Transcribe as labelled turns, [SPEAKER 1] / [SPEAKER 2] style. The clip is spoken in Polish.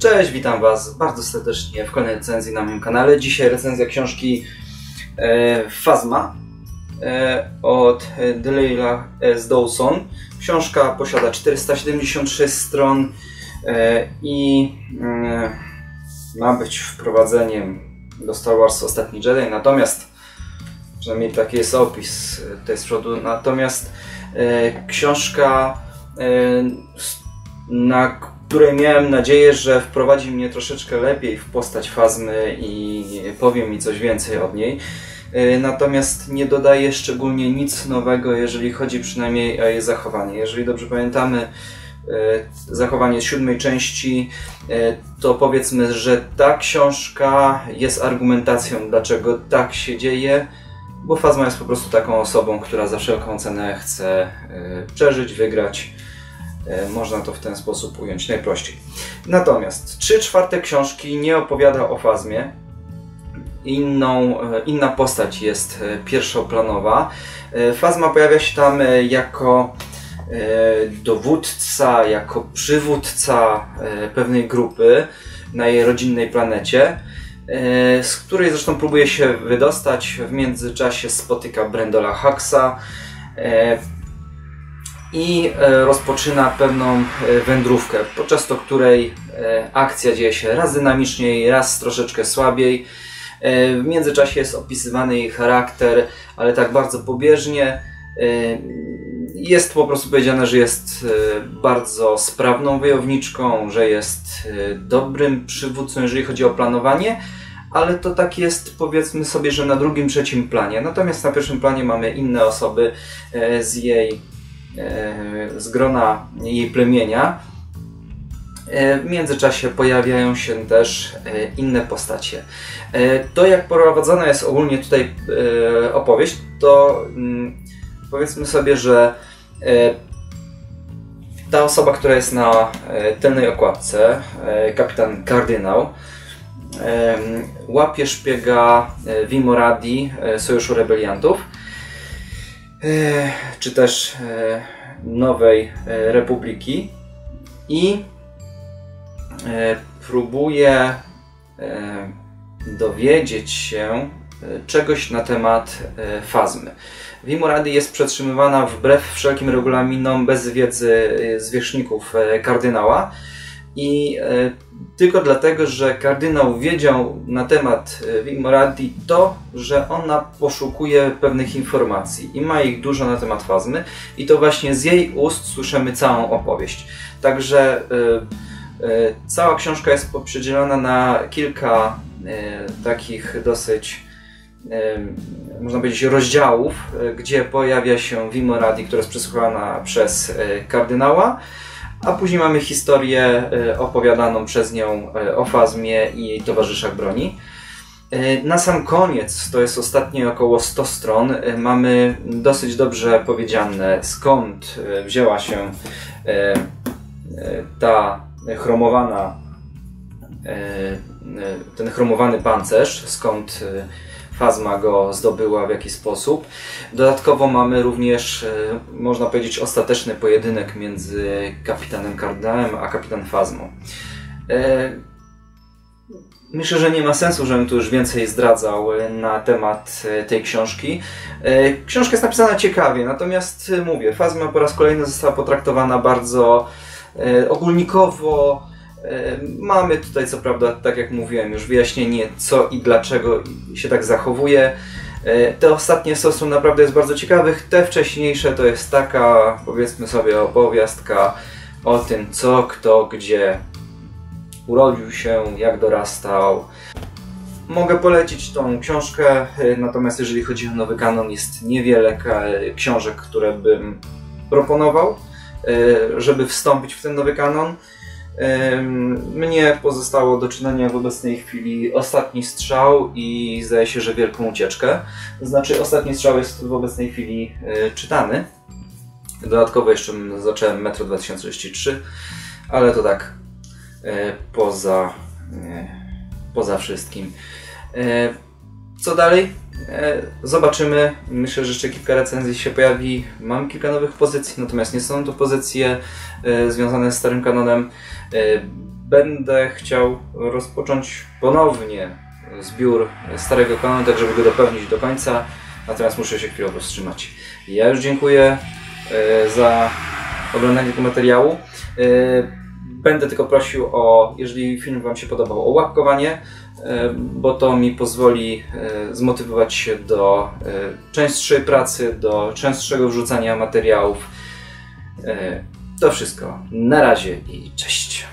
[SPEAKER 1] Cześć, witam Was bardzo serdecznie w kolejnej recenzji na moim kanale. Dzisiaj recenzja książki Phasma od Delilah S. Dawson. Książka posiada 476 stron i ma być wprowadzeniem do Star Wars Ostatni Jedi, natomiast, przynajmniej taki jest opis tutaj z przodu, natomiast książka, na której miałem nadzieję, że wprowadzi mnie troszeczkę lepiej w postać Phasmy i powie mi coś więcej od niej. Natomiast nie dodaje szczególnie nic nowego, jeżeli chodzi przynajmniej o jej zachowanie. Jeżeli dobrze pamiętamy zachowanie z 7. części, to powiedzmy, że ta książka jest argumentacją, dlaczego tak się dzieje, bo Phasma jest po prostu taką osobą, która za wszelką cenę chce przeżyć, wygrać. Można to w ten sposób ująć najprościej. Natomiast 3/4 książki nie opowiada o Phasmie. Inna postać jest pierwszoplanowa. Phasma pojawia się tam jako dowódca, jako przywódca pewnej grupy na jej rodzinnej planecie, z której zresztą próbuje się wydostać. W międzyczasie spotyka Brendola Huxa i rozpoczyna pewną wędrówkę, podczas której akcja dzieje się raz dynamiczniej, raz troszeczkę słabiej. W międzyczasie jest opisywany jej charakter, ale tak bardzo pobieżnie. Jest po prostu powiedziane, że jest bardzo sprawną wojowniczką, że jest dobrym przywódcą, jeżeli chodzi o planowanie, ale to tak jest, powiedzmy sobie, że na drugim, trzecim planie. Natomiast na pierwszym planie mamy inne osoby z grona jej plemienia. W międzyczasie pojawiają się też inne postacie. To, jak prowadzona jest ogólnie tutaj opowieść, to powiedzmy sobie, że ta osoba, która jest na tylnej okładce, kapitan Kardynał, łapie szpiega Vimoradi, Sojuszu Rebeliantów, czy też Nowej Republiki, i próbuje dowiedzieć się czegoś na temat Phasmy. Vimoradi jest przetrzymywana wbrew wszelkim regulaminom, bez wiedzy zwierzchników kardynała, i tylko dlatego, że kardynał wiedział na temat Vimoradi to, że ona poszukuje pewnych informacji i ma ich dużo na temat Phasmy, i to właśnie z jej ust słyszymy całą opowieść. Także cała książka jest podzielona na kilka takich dosyć, można powiedzieć, rozdziałów, gdzie pojawia się Vimoradi, która jest przesłuchana przez kardynała, a później mamy historię opowiadaną przez nią o Phasmie i jej towarzyszach broni. Na sam koniec, to jest ostatnie około 100 stron, mamy dosyć dobrze powiedziane, skąd wzięła się ten chromowany pancerz, skąd Phasma go zdobyła, w jaki sposób. Dodatkowo mamy również, można powiedzieć, ostateczny pojedynek między kapitanem Kardynałem a kapitan Phasmą. Myślę, że nie ma sensu, żebym tu już więcej zdradzał na temat tej książki. Książka jest napisana ciekawie, natomiast mówię, Phasma po raz kolejny została potraktowana bardzo ogólnikowo. Mamy tutaj, co prawda, tak jak mówiłem, już wyjaśnienie, co i dlaczego się tak zachowuje. Te ostatnie są naprawdę jest bardzo ciekawych. Te wcześniejsze to jest taka, powiedzmy sobie, opowiastka o tym, co, kto, gdzie urodził się, jak dorastał. Mogę polecić tą książkę, natomiast jeżeli chodzi o nowy kanon, jest niewiele książek, które bym proponował, żeby wstąpić w ten nowy kanon. Mnie pozostało do czynienia w obecnej chwili Ostatni Strzał i zdaje się, że Wielką Ucieczkę. To znaczy, Ostatni Strzał jest w obecnej chwili czytany. Dodatkowo jeszcze zacząłem Metro 2033, ale to tak poza wszystkim. Co dalej? Zobaczymy. Myślę, że jeszcze kilka recenzji się pojawi. Mam kilka nowych pozycji, natomiast nie są to pozycje związane z starym kanonem. będę chciał rozpocząć ponownie zbiór starego kanonu, tak żeby go dopełnić do końca, natomiast muszę się chwilowo wstrzymać. Ja już dziękuję za oglądanie tego materiału. Będę tylko prosił o, jeżeli film Wam się podobał, o łapkowanie, bo to mi pozwoli zmotywować się do częstszej pracy, do częstszego wrzucania materiałów. To wszystko. Na razie i cześć.